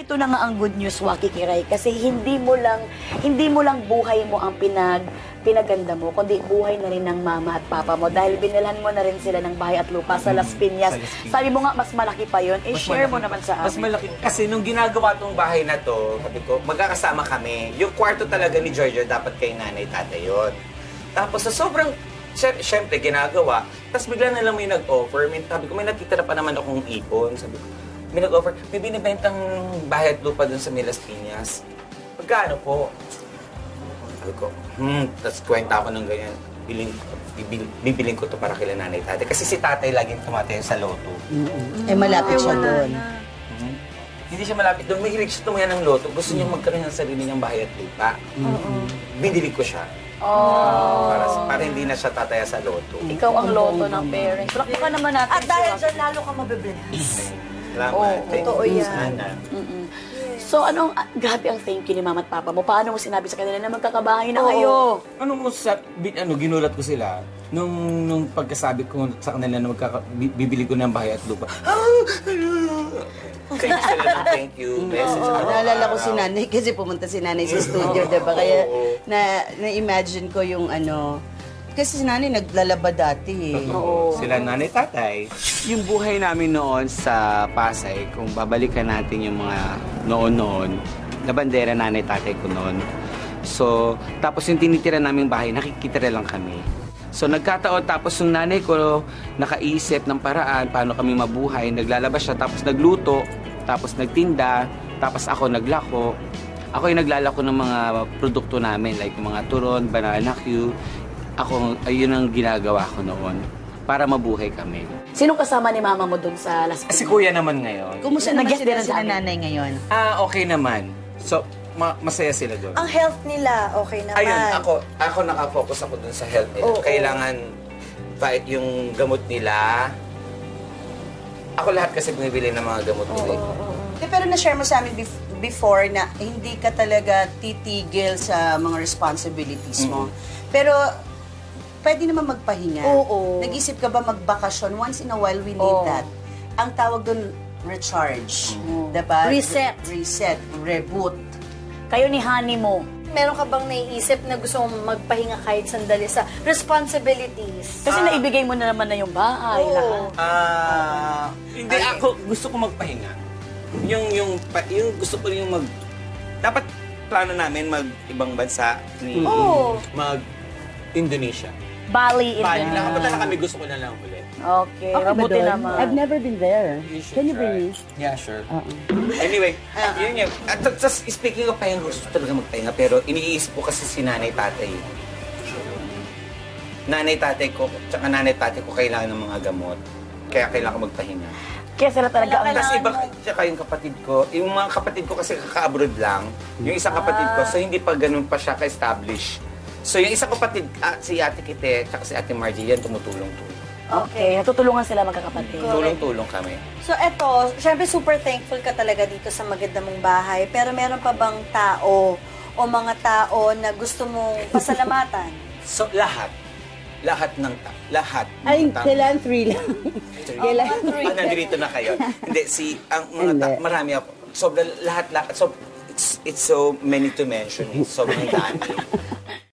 ito na nga ang good news, Wacky Kiray, kasi hindi mo lang buhay mo ang pinaganda mo, kundi buhay na rin ng mama at papa mo dahil binilhan mo na rin sila ng bahay at lupa sa Las Piñas. Sabi mo nga, mas malaki pa yun. I-share mo naman sa amin. Mas malaki. Kasi nung ginagawa tong bahay na to, sabi ko, magkakasama kami. Yung kwarto talaga ni Giorgio, dapat kay nanay, tatay yun. Tapos sa sobrang, syempre, ginagawa. Tapos bigla na lang may nag-offer. Sabi ko, may natitira pa naman akong ipon. Sabi ko, may nag-offer, may binibentang bahay at lupa dun sa Las Piñas. Pagkano po? Sabi ko, tapos kwenta ako ng ganyan. Bibiling ko to para kila nanay tatay. Kasi si tatay laging tumatayo sa loto. Eh, malapit siya doon. Hindi siya malapit doon. Mahilig siya tumayan ng loto. Gusto niyang magkaroon ng sarili niyang bahay at lupa. Binili ko siya. Para hindi na siya tataya sa loto. Ikaw ang loto ng parents. Praktika naman natin. At dahil dyan, lalo ka mabibless. Salamat. Totoo yan. Sana. So, grabe ang thank you ni mama at papa mo. Paano mo sinabi sa kanila na magkakabahay na kayo? Ginulat ko sila nung pagkasabi ko sa kanila na bibili ko ng bahay at lupa. Thank you sila ng thank you message. Naalala ko si nanay kasi pumunta si nanay sa studio, diba? Kaya na-imagine ko yung kasi si nanay naglalaba dati eh. Sila nanay, tatay. Yung buhay namin noon sa Pasay, kung babalikan natin yung mga noon-noon, labandera nanay, tatay ko noon. So, tapos yung tinitira naming bahay, nakikitira lang kami. So, nagkataon, tapos yung nanay ko nakaisip ng paraan paano kami mabuhay. Naglalaba siya, tapos nagluto, tapos nagtinda, tapos ako naglako. Ako yung naglalako ng mga produkto namin, like mga turon, banana Q. Ayun ang ginagawa ko noon para mabuhay kami. Sinong kasama ni mama mo dun sa Las Piñas? Si kuya naman ngayon. Kumusta naman sila nanay ngayon? Okay naman. So, masaya sila doon. Ang health nila, okay naman. Ayun, ako nakafocus ako dun sa health nila. Kailangan fight yung gamot nila. Ako lahat kasi bumibili ng mga gamot nila. Pero na-share mo sa amin before na hindi ka talaga titigil sa mga responsibilities mo. Pero pwede naman magpahinga. Nag-isip ka ba magbakasyon? Once in a while, we need that. Ang tawag doon, recharge. Diba? Reset. Reset. Reboot. Kayo ni honey mo. Meron ka bang naiisip na gusto mong magpahinga kahit sandali sa responsibilities? Kasi naibigay mo na naman na yung bahay. Lahat. Hindi, ako gusto ko magpahinga. Yung gusto ko yung dapat plano namin mag-ibang bansa. Mag-Indonesia. Bali, Bali. Nakapunta na kami, gusto ko na lang ulit. Okay, mabuti naman. I've never been there. Can you bring me? Yeah, sure. Anyway, yun yun. At speaking of pahinga, gusto talaga magpahinga. Pero iniisip ko kasi si nanay, tatay. Nanay, tatay ko, tsaka nanay, tatay ko kailangan ng mga gamot. Kaya kailangan ko magpahinga. Kaya sila talaga ang Tapos iba, tsaka yung kapatid ko, yung mga kapatid ko kasi kaka-abroad lang. Yung isang kapatid ko, so hindi pa ganun pa siya ka-establish. So yung isang kapatid, si Ate Kite, tsaka si Ate Margie, yan tumutulong-tulong. Okay, natutulungan sila magkakapatid. Tulong-tulong kami. So eto, syempre super thankful ka talaga dito sa maganda mong bahay. Pero meron pa bang tao o mga tao na gusto mong pasalamatan? So lahat. Lahat. Ay, kailan 3 lang. Kailan 3? Nandito na kayo. Hindi, ang mga marami ako. Sobrang lahat. So, it's so many to mention. It's sobrang dami.